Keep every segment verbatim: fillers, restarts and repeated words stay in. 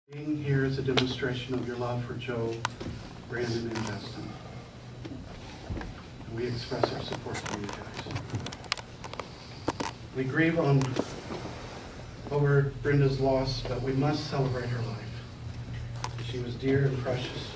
Being here is a demonstration of your love for Joe, Brandon, and Justin. And we express our support for you guys. We grieve on over Brenda's loss, but we must celebrate her life. She was dear and precious.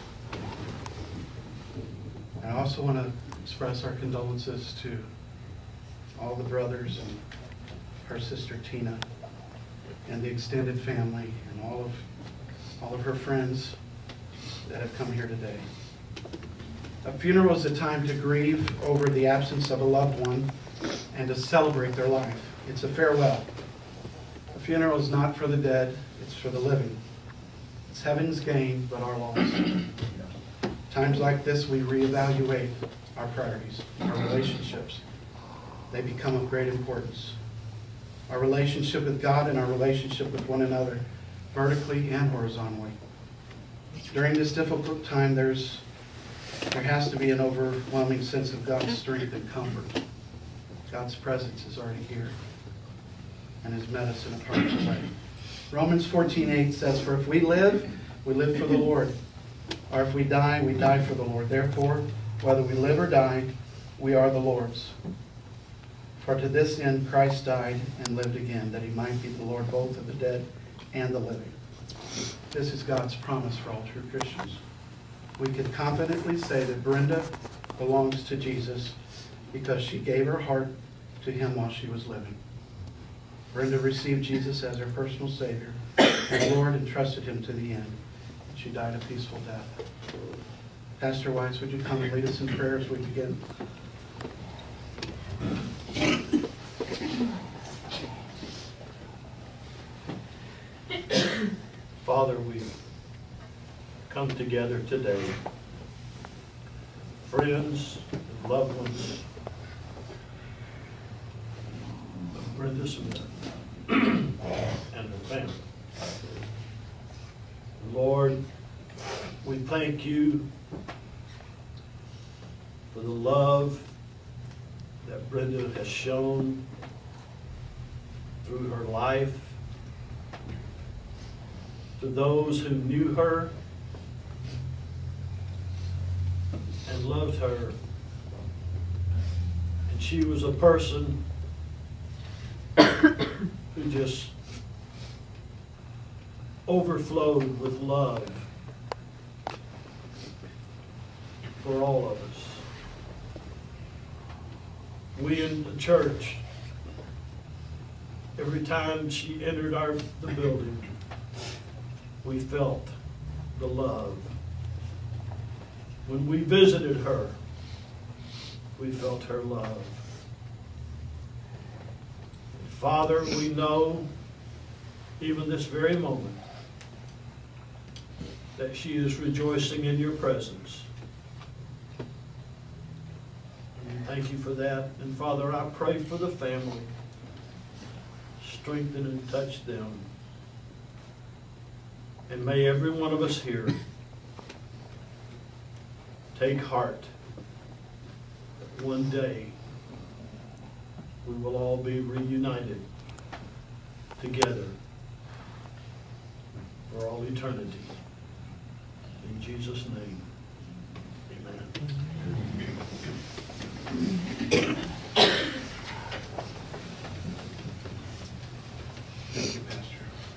I also want to express our condolences to all the brothers and her sister Tina and the extended family and all of all of her friends that have come here today. A funeral is a time to grieve over the absence of a loved one and to celebrate their life. It's a farewell. A funeral is not for the dead, it's for the living. It's heaven's gain, but our loss. Times like this, we reevaluate our priorities, our relationships. They become of great importance. Our relationship with God and our relationship with one another, vertically and horizontally. During this difficult time, there's there has to be an overwhelming sense of God's strength and comfort. God's presence is already here and has met us in a powerful way. Romans fourteen eight says, "For if we live, we live for the Lord. Or if we die, we die for the Lord. Therefore, whether we live or die, we are the Lord's. For to this end Christ died and lived again, that he might be the Lord both of the dead and the living." This is God's promise for all true Christians. We can confidently say that Brenda belongs to Jesus because she gave her heart to him while she was living. Brenda received Jesus as her personal Savior and Lord and trusted him to the end. She died a peaceful death. Pastor Weiss, would you come and lead us in prayer as we begin? Father, we come together today, friends and loved ones of Brenda Smith and her family. Lord, we thank you for the love that Brenda has shown through her life, to those who knew her and loved her. And she was a person who just overflowed with love for all of us. We in the church, every time she entered our the building, we felt the love. When we visited her, we felt her love. Father, we know, even this very moment, that she is rejoicing in your presence. And thank you for that. And Father, I pray for the family. Strengthen and touch them. And may every one of us here take heart that one day we will all be reunited together for all eternity. In Jesus' name, amen. Thank you, Pastor.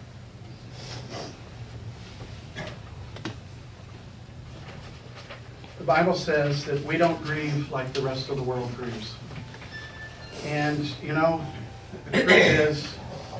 The Bible says that we don't grieve like the rest of the world grieves. And, you know, the truth is,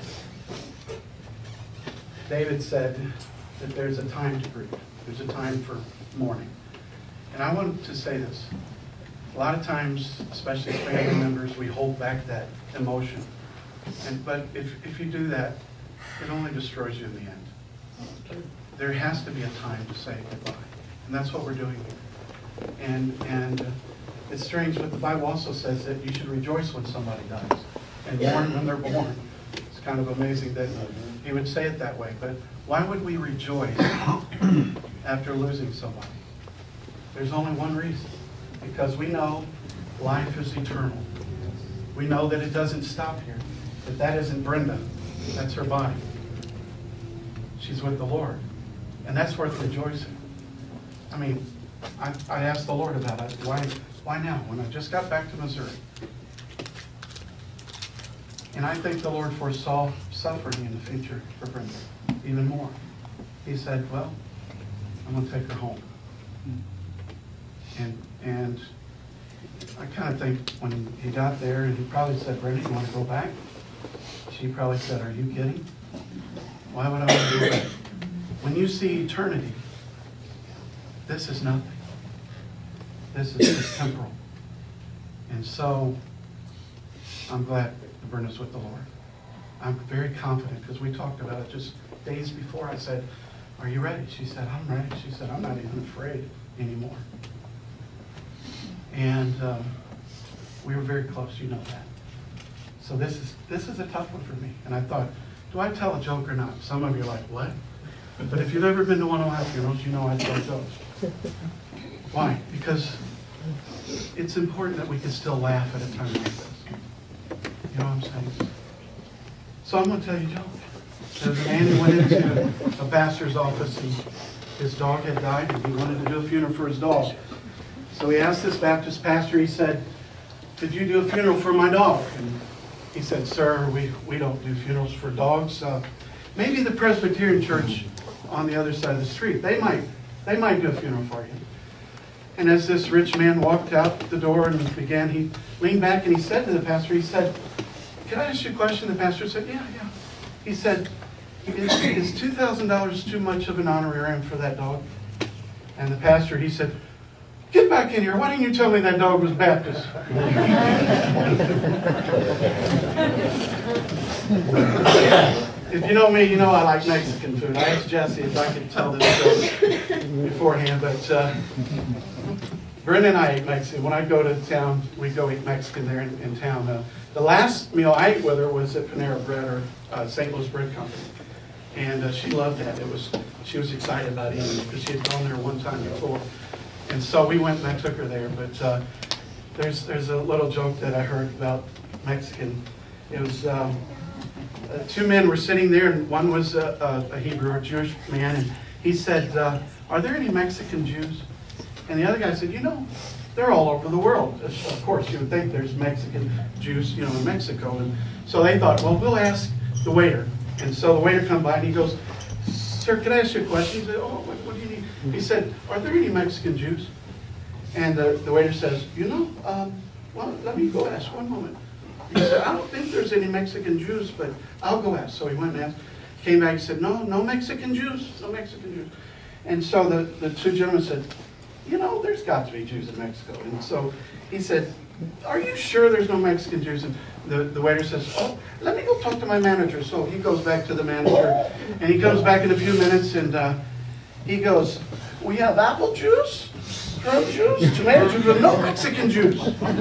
David said that there's a time to grieve. There's a time for mourning. And I want to say this. A lot of times, especially as family members, we hold back that emotion. And, but if, if you do that, it only destroys you in the end. There has to be a time to say goodbye. And that's what we're doing here. And, and it's strange, but the Bible also says that you should rejoice when somebody dies and mourn when they're born. It's kind of amazing that he would say it that way. But why would we rejoice after losing somebody? There's only one reason. Because we know life is eternal. We know that it doesn't stop here. That that isn't Brenda. That's her body. She's with the Lord. And that's worth rejoicing. I mean, I, I asked the Lord about it. Why, why now, when I just got back to Missouri? And I think the Lord foresaw suffering in the future for Brenda, even more. He said, well, I'm going to take her home. And, and I kind of think when he got there, and he probably said, Brenda, you want to go back? She probably said, are you kidding? Why would I want to go back? When you see eternity, this is nothing. This is just temporal. And so, I'm glad that Brenda's with the Lord. I'm very confident, because we talked about it just days before. I said, are you ready? She said, I'm ready. She said, I'm not even afraid anymore. And um, we were very close, you know that. So this is this is a tough one for me. And I thought, do I tell a joke or not? Some of you are like, what? But if you've ever been to one of my funerals, you know I tell jokes. Why? Because it's important that we can still laugh at a time like this. You know what I'm saying? So I'm going to tell you a joke. There's a man who went into a pastor's office, and his dog had died, and he wanted to do a funeral for his dog. So he asked this Baptist pastor, he said, could you do a funeral for my dog? And he said, sir, we, we don't do funerals for dogs. Uh, maybe the Presbyterian church on the other side of the street, they might, they might do a funeral for you. And as this rich man walked out the door and began, he leaned back and he said to the pastor, he said, can I ask you a question? The pastor said, yeah, yeah. He said, is, is two thousand dollars too much of an honorarium for that dog? And the pastor, he said, get back in here. Why didn't you tell me that dog was Baptist? If you know me, you know I like Mexican food. I asked Jesse if I could tell this story beforehand, but uh, Brenda and I ate Mexican. When I go to town, we go eat Mexican there in, in town. Uh, the last meal I ate with her was at Panera Bread, or uh, Saint Louis Bread Company. And uh, she loved that. It was, she was excited about eating it because she had gone there one time before. And so we went and I took her there. But uh, there's there's a little joke that I heard about Mexican. It was um, uh, two men were sitting there, and one was a, a, a Hebrew or Jewish man, and he said, uh, "Are there any Mexican Jews?" And the other guy said, "You know, they're all over the world. Of course, you would think there's Mexican Jews, you know, in Mexico." And so they thought, "Well, we'll ask the waiter." And so the waiter comes by and he goes, "Sir, can I ask you a question?" He said, "Oh, what, what do you need?" He said, "Are there any Mexican Jews?" And the, the waiter says, "You know, um, well, let me go ask one moment." He said, "I don't think there's any Mexican Jews, but I'll go ask." So he went and asked, came back and said, "No, no Mexican Jews, no Mexican Jews." And so the, the two gentlemen said, "You know, there's got to be Jews in Mexico." And so he said, "Are you sure there's no Mexican Jews?" And the, the waiter says, "Oh, let me go talk to my manager." So he goes back to the manager, and he comes back in a few minutes, and uh, he goes, "We have apple juice, strum juice, tomato juice, but no Mexican juice."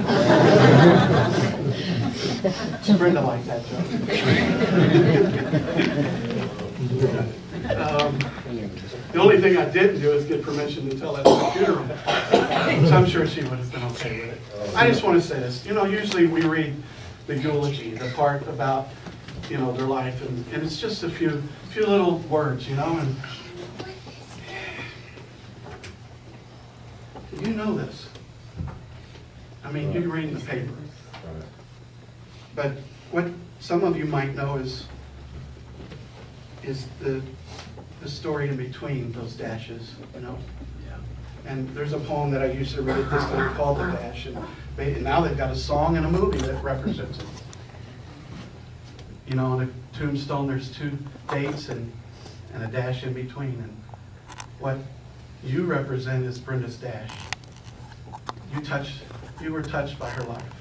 Brenda liked that joke. um, the only thing I didn't do is get permission to tell that at the funeral. So I'm sure she would have been okay with it. I just want to say this. You know, usually we read the eulogy, the part about, you know, their life, and, and it's just a few few little words, you know, and you know this. I mean, you read in the paper. But what some of you might know is is the the story in between those dashes, you know. Yeah. And there's a poem that I used to read at this time called The Dash, and they, and now they've got a song and a movie that represents it. You know, on a tombstone there's two dates and and a dash in between, and what you represent is Brenda's dash. You touched, you were touched by her life.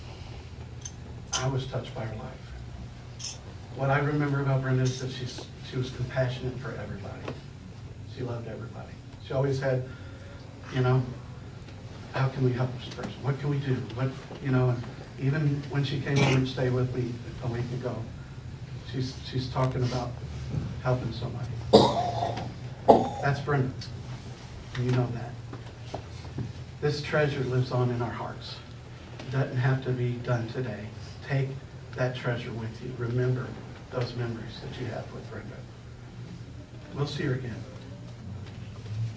I was touched by her life. What I remember about Brenda is that she's, she was compassionate for everybody. She loved everybody. She always had, you know, how can we help this person? What can we do? What, you know, and even when she came over and stayed with me a week ago, she's, she's talking about helping somebody. That's Brenda. You know that. This treasure lives on in our hearts. It doesn't have to be done today. Take that treasure with you. Remember those memories that you have with Brenda. We'll see her again.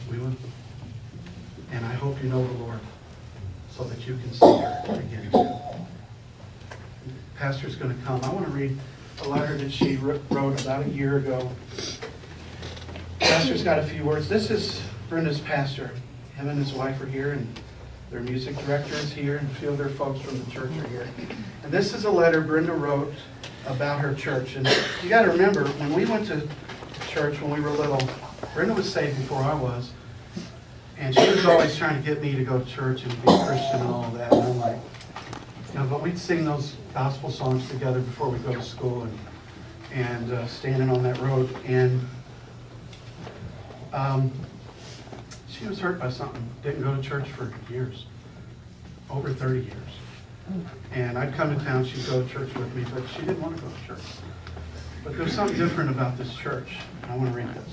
We will. And I hope you know the Lord so that you can see her again too. Pastor's going to come. I want to read a letter that she wrote about a year ago. Pastor's got a few words. This is Brenda's pastor. Him and his wife are here, and their music director is here, and a few other folks from the church are here. And this is a letter Brenda wrote about her church. And you got to remember, when we went to church when we were little, Brenda was saved before I was. And she was always trying to get me to go to church and be a Christian and all of that. And I'm like, you know, but we'd sing those gospel songs together before we go to school and, and uh, standing on that road. And um, she was hurt by something. Didn't go to church for years, over thirty years. And I'd come to town, she'd go to church with me, but she didn't want to go to church. But there's something different about this church. I want to read this.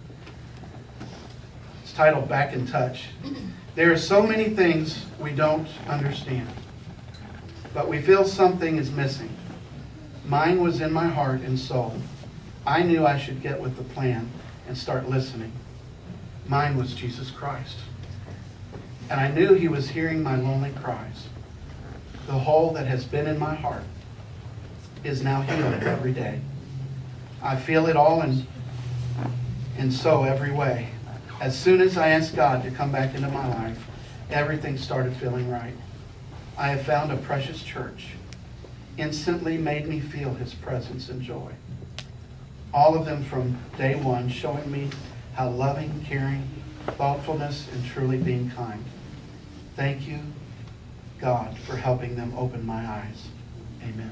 It's titled Back in Touch. There are so many things we don't understand, but we feel something is missing. Mine was in my heart and soul. I knew I should get with the plan and start listening. Mine was Jesus Christ. And I knew he was hearing my lonely cries. The hole that has been in my heart is now healed every day. I feel it all and, and so every way. As soon as I asked God to come back into my life, everything started feeling right. I have found a precious church. Instantly made me feel his presence and joy. All of them from day one showing me how loving, caring, thoughtfulness, and truly being kind. Thank you, God, for helping them open my eyes. Amen.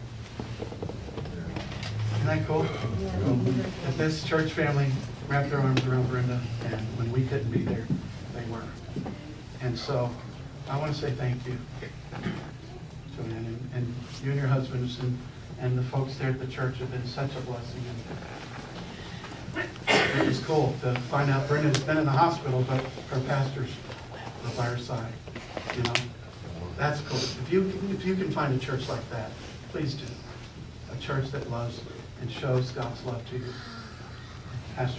Isn't that cool? That this church family wrapped their arms around Brenda, and when we couldn't be there, they were. And so I want to say thank you. And, and you and your husbands and, and the folks there at the church have been such a blessing. And it was cool to find out Brenda has been in the hospital, but her pastors are by her side. You know, that's cool. If you if you can find a church like that, please do. A church that loves and shows God's love to you. Pastor.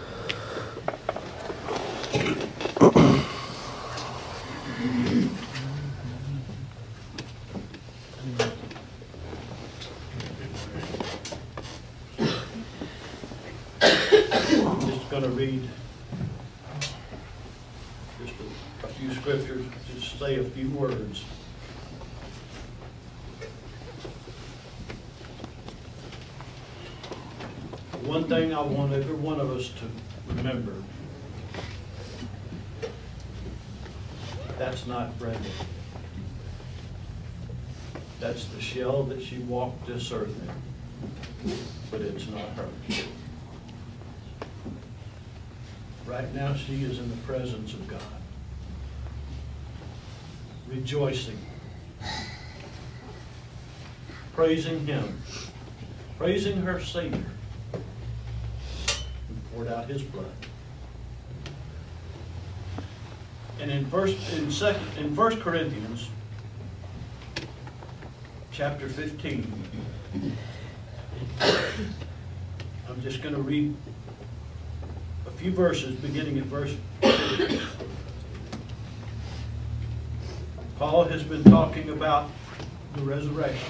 I'm just going to read just a, a few scriptures, just say a few words. One thing I want every one of us to remember, that's not Brenda. That's the shell that she walked this earth in, but it's not her. Right now she is in the presence of God, rejoicing, praising him, praising her Savior, who poured out his blood. And in first in second in First Corinthians chapter fifteen, I'm just going to read a few verses beginning at verse two. Paul has been talking about the resurrection.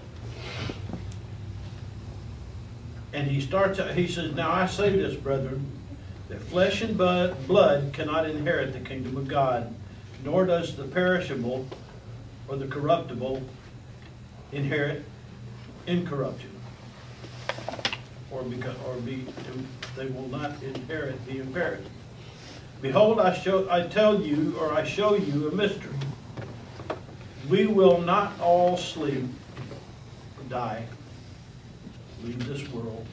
And he starts out, he says, "Now I say this, brethren, that flesh and blood cannot inherit the kingdom of God, nor does the perishable or the corruptible inherit incorruption." Or, because, or be, they will not inherit the imperishable. "Behold, I show, I tell you, or I show you a mystery. We will not all sleep or die, leave this world,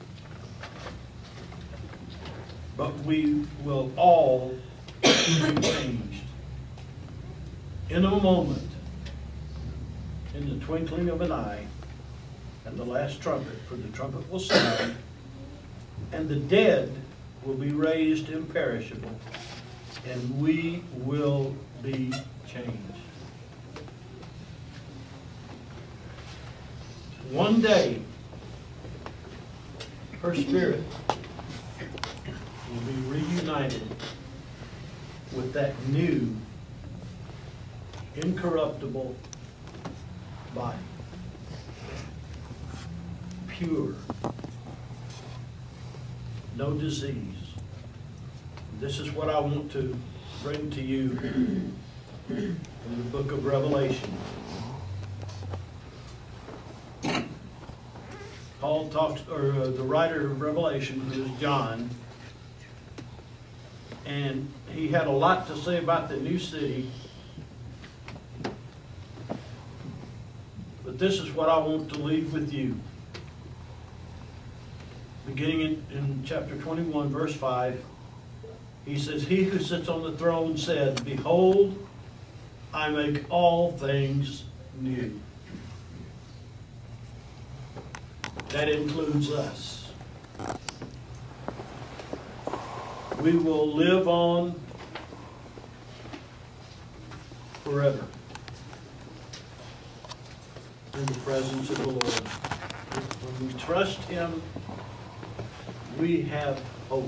but we will all be changed in a moment, in the twinkling of an eye, and the last trumpet, for the trumpet will sound, and the dead will be raised imperishable, and we will be changed." One day, her spirit will be reunited with that new, incorruptible body. Pure. No disease. This is what I want to bring to you from the book of Revelation. Paul talks, or uh, the writer of Revelation is John, and he had a lot to say about the new city. But this is what I want to leave with you. Beginning in, in chapter twenty-one, verse five, he says, "He who sits on the throne said, Behold, I make all things new." That includes us. We will live on forever in the presence of the Lord. When we trust Him, we have hope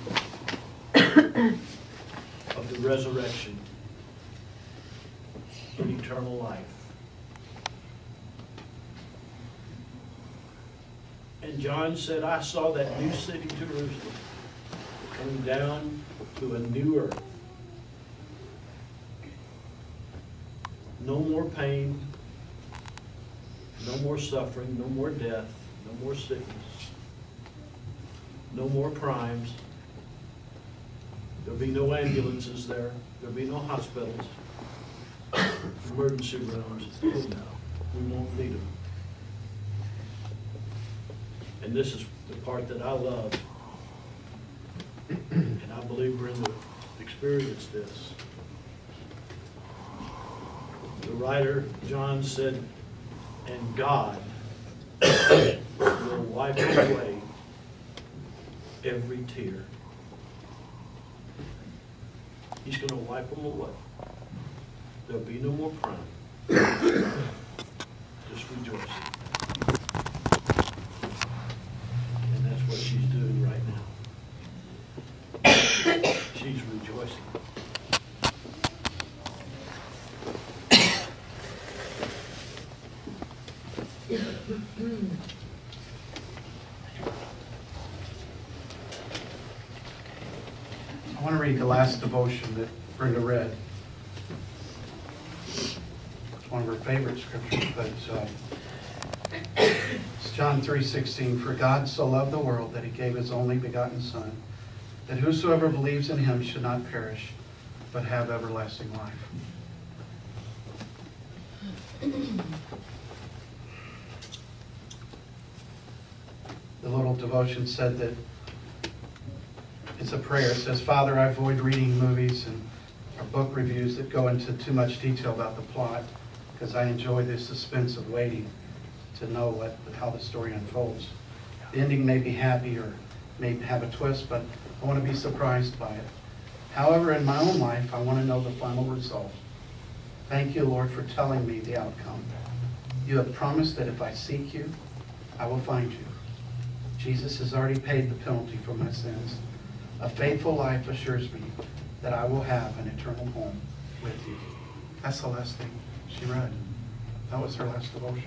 of the resurrection and eternal life. And John said, "I saw that new city, Jerusalem, coming down to a new earth. No more pain, no more suffering, no more death, no more sickness, no more crimes. There'll be no ambulances there. There'll be no hospitals, emergency rooms. No, we won't need them." And this is the part that I love. And I believe we're in the experience this. The writer, John, said, "And God will wipe away every tear." He's going to wipe them away. There'll be no more crying. Just rejoicing. And that's what she's doing right now. She's rejoicing. I want to read the last devotion that Brenda read. It's one of her favorite scriptures, but it's, uh, it's John three sixteen. "For God so loved the world that He gave His only begotten Son, that whosoever believes in Him should not perish, but have everlasting life." The little devotion said that it's a prayer. It says, "Father, I avoid reading movies and or book reviews that go into too much detail about the plot, because I enjoy the suspense of waiting to know what how the story unfolds. The ending may be happy or may have a twist, but I want to be surprised by it. However, in my own life, I want to know the final result. Thank you, Lord, for telling me the outcome. You have promised that if I seek you, I will find you. Jesus has already paid the penalty for my sins. A faithful life assures me that I will have an eternal home with you." That's the last thing she read. That was her last devotion.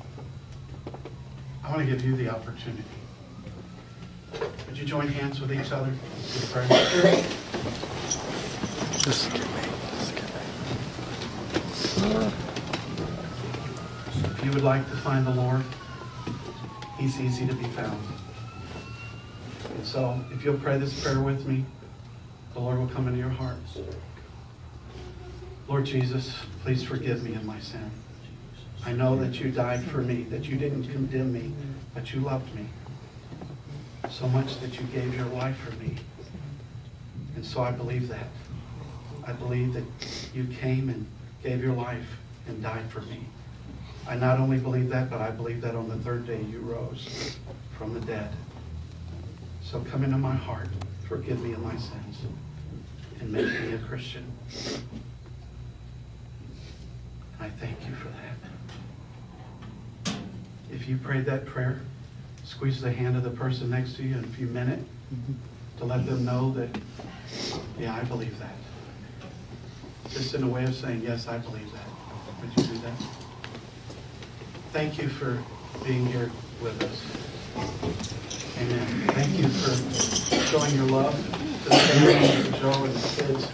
I want to give you the opportunity. Would you join hands with each other in prayer? Just give me. Just give me. If you would like to find the Lord, He's easy to be found. And so, if you'll pray this prayer with me, the Lord will come into your hearts. Lord Jesus, please forgive me of my sin. I know that you died for me, that you didn't condemn me, but you loved me so much that you gave your life for me. And so I believe that. I believe that you came and gave your life and died for me. I not only believe that, but I believe that on the third day you rose from the dead. So come into my heart, forgive me of my sins, and make me a Christian. I thank you for that. If you prayed that prayer, squeeze the hand of the person next to you in a few minutes to let them know that, yeah, I believe that. just in a way of saying, yes, I believe that. Would you do that? Thank you for being here with us. Amen. Thank you for showing your love to the family, to Joe and the kids.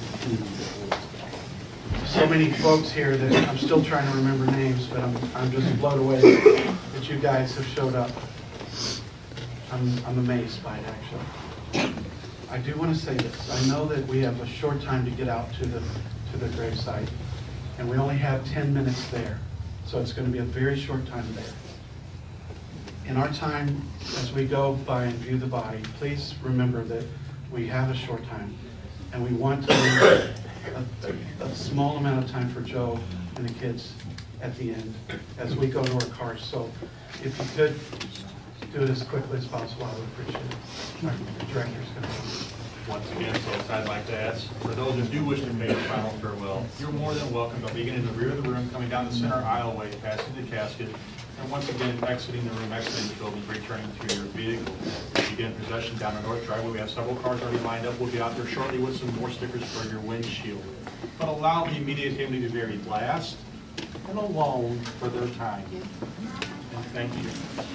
So many folks here that I'm still trying to remember names, but I'm, I'm just blown away that you guys have showed up. I'm, I'm amazed by it, actually. I do want to say this. I know that we have a short time to get out to the, to the gravesite, and we only have ten minutes there. So it's going to be a very short time there. In our time, as we go by and view the body, please remember that we have a short time, and we want to leave a, a small amount of time for Joe and the kids at the end as we go to our cars. So if you could do it as quickly as possible, I would appreciate it. Our director's going to come. Once again, folks, I'd like to ask, for those who do wish to pay a final farewell, you're more than welcome to begin in the rear of the room, coming down the center aisleway, passing the casket, and once again, exiting the room, exiting the building, returning to your vehicle. Begin possession down the north driveway. We have several cars already lined up. We'll be out there shortly with some more stickers for your windshield. But allow the immediate family to be buried last and alone for their time. And thank you.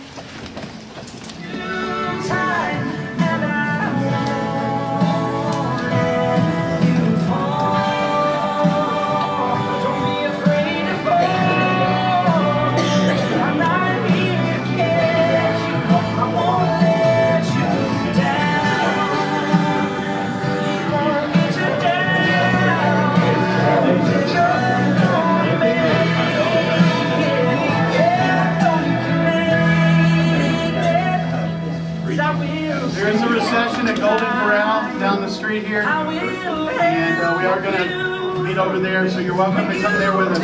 There's a recession at Golden Corral down the street here, and uh, we are going to meet over there, so you're welcome to come there with us.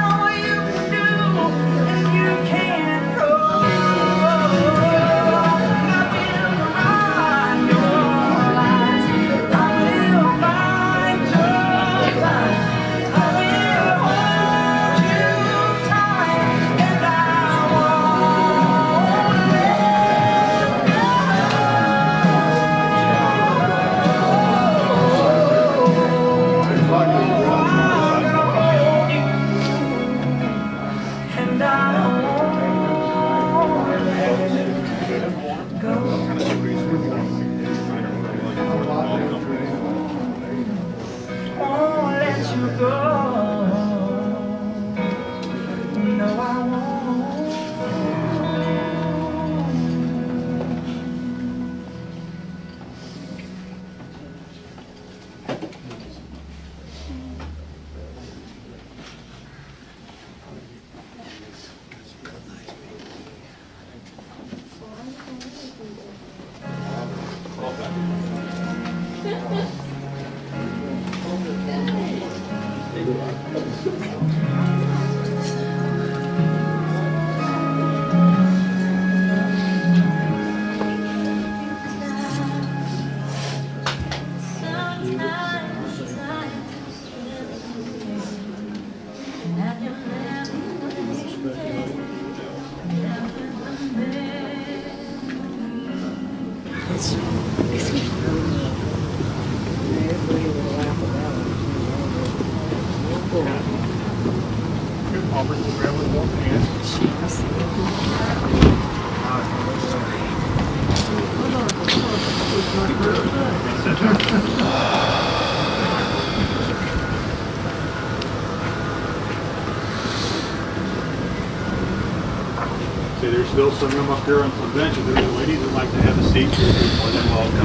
See, there's still some room up there on the bench. If there's ladies that like to have a seat, you're more than welcome.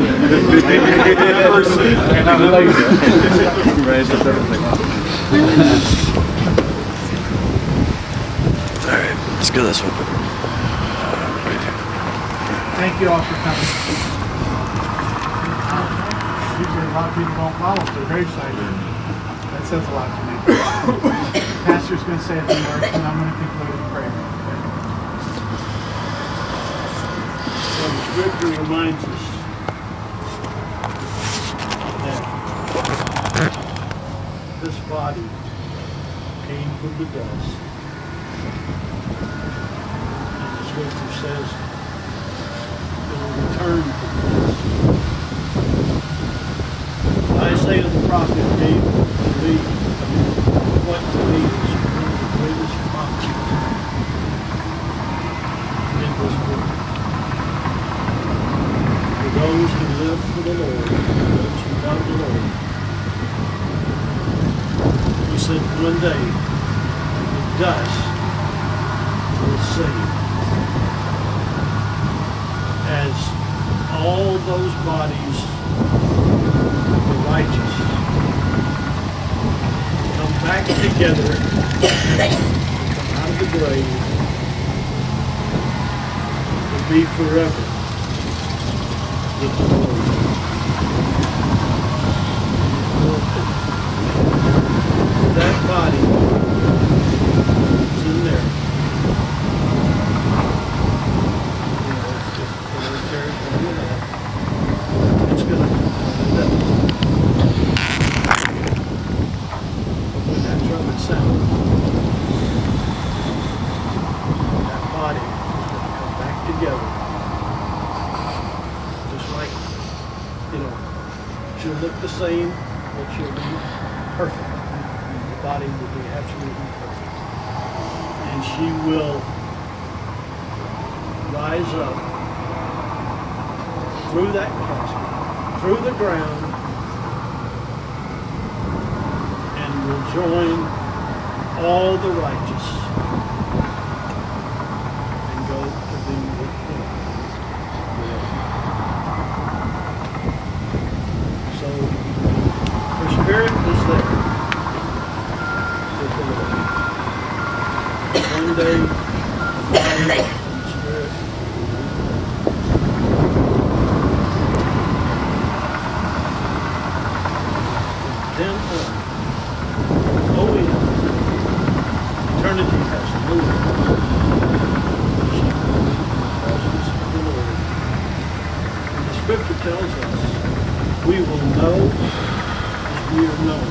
Alright, let's go this way. Thank you all for coming. Usually a lot of people don't follow to the gravesite. That says a lot to me. Pastor's going to say a few words, and I'm going to conclude in prayer. So the scripture reminds us that this body came from the dust. And the scripture says it will return to the dust. Isaiah the prophet gave believe what to me is one of the greatest promises in this world. For those who live for the Lord, those who love the Lord. He said one day, the dust will save. As all those bodies, the righteous, come back together, come out of the grave, will be forever with the Lord. That body is in there. You know, it's just, it's very, it's gonna, that, when that trumpet sounds, that body is gonna come back together. Just like, you know, she'll look the same, but she'll be perfect. The body will be absolutely perfect. And she will rise up through that casket, through the ground, and will join all the righteous and go to be with him. So her spirit is there with the Lord. One day, the body and the spirit then on. Oh yeah. Eternity has no end. Presence of the Lord. And the scripture tells us we will know as we are known.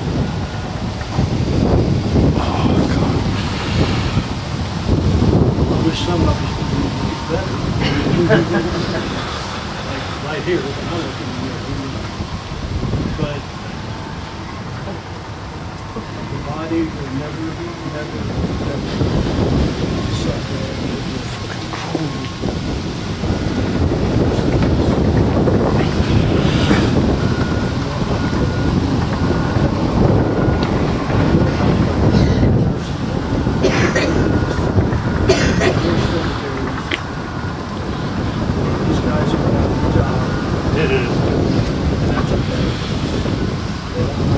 Oh God. I wish some of us could do better. Like right here with the hundred. But the body will never, never, never suffer this These guys are out of the job. It is. And that's okay. They don't know.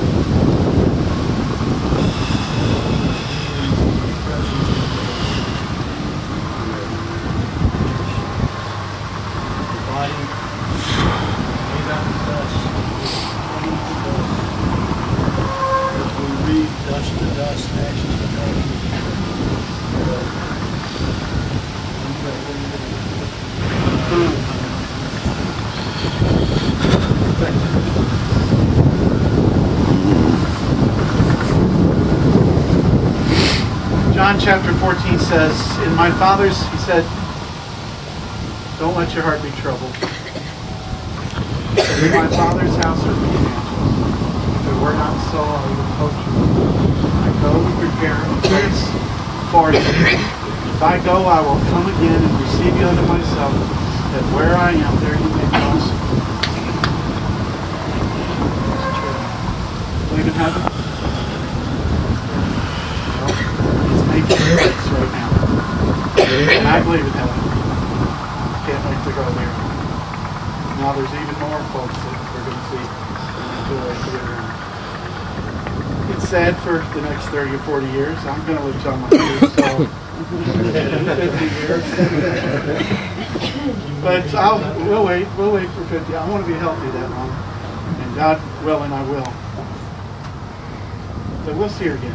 The body made out of dust, coming to dust. As we read dust to dust, ashes to ashes. John chapter fourteen says, in my Father's, he said, don't let your heart be troubled. In my Father's house are many mansions. If it were not so, I would have told you. I go to prepare a place for you. If I go, I will come again and receive you unto myself, that where I am, there you may be also. Believe in heaven? Making sense right now. And I believe in heaven. Can't wait to go there. Now there's even more folks that we're going to see enjoy theater. It's sad for the next thirty or forty years. I'm going to live till my years, so fifty years. But I'll, we'll wait. We'll wait for fifty. I want to be healthy that long. And God willing, I will. But we'll see her again.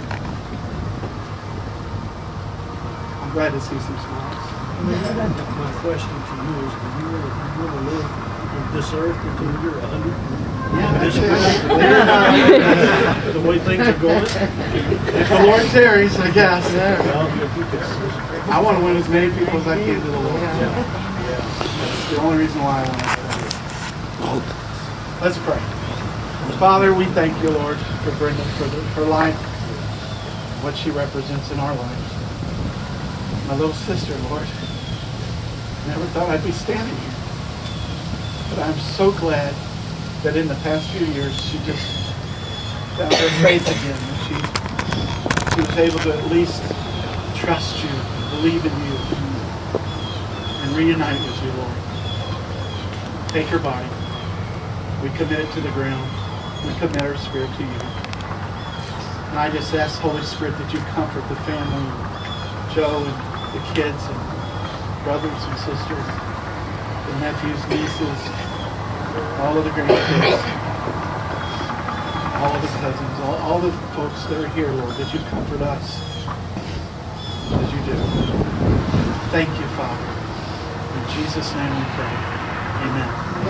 Glad to see some smiles. My question to you is, do you want to, you want to live on this earth until you're a hundred? Yeah, This that's the way things are going? If the Lord tarries, I guess. Well, if you could, I want to win as many people as I can to the Lord. That's the only reason why I want to pray. Let's pray. Father, we thank you, Lord, for Brenda, for the, her life, what she represents in our lives. My little sister, Lord, never thought I'd be standing here. But I'm so glad that in the past few years she just found her faith again. And she, she was able to at least trust you, believe in you, and reunite with you, Lord. Take her body. We commit it to the ground. We commit our spirit to you. And I just ask, Holy Spirit, that you comfort the family, Joe and the kids and brothers and sisters, the nephews, nieces, all of the grandkids, all of the cousins, all, all the folks that are here, Lord, that you comfort us as you do. Thank you, Father. In Jesus' name we pray. Amen.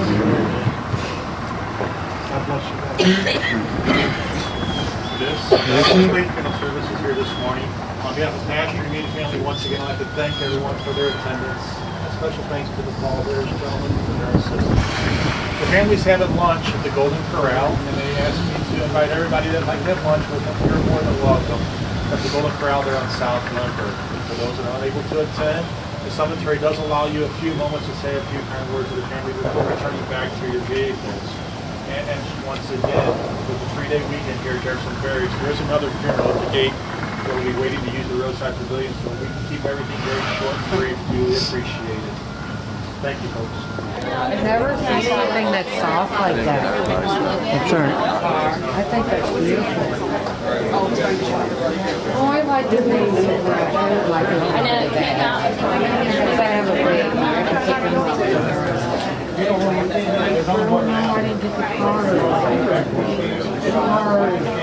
God bless you guys. This faith funeral service is here this morning. On behalf of the pastor and immediate family, once again, I'd like to thank everyone for their attendance. A special thanks to the pallbearers, gentlemen, and their assistants. The family's having lunch at the Golden Corral, and they asked me to invite everybody that might have lunch with them. You're more than welcome. At the Golden Corral there on South Lundberg. For those that are unable to attend, the cemetery does allow you a few moments to say a few kind words to the family before returning back to your vehicles. And, and once again, with the three-day weekend here at Jefferson Parish, there is another funeral at the gate. We'll be waiting to use the roadside pavilion, so we can keep everything very short and brief. We really appreciate it. Thank you, folks. I've never seen something that's soft like that. That's right. I think that's beautiful. Oh, I like the things that I would like to I know, it came out. Because I have a big, I can pick them up. I don't know, I didn't get the car.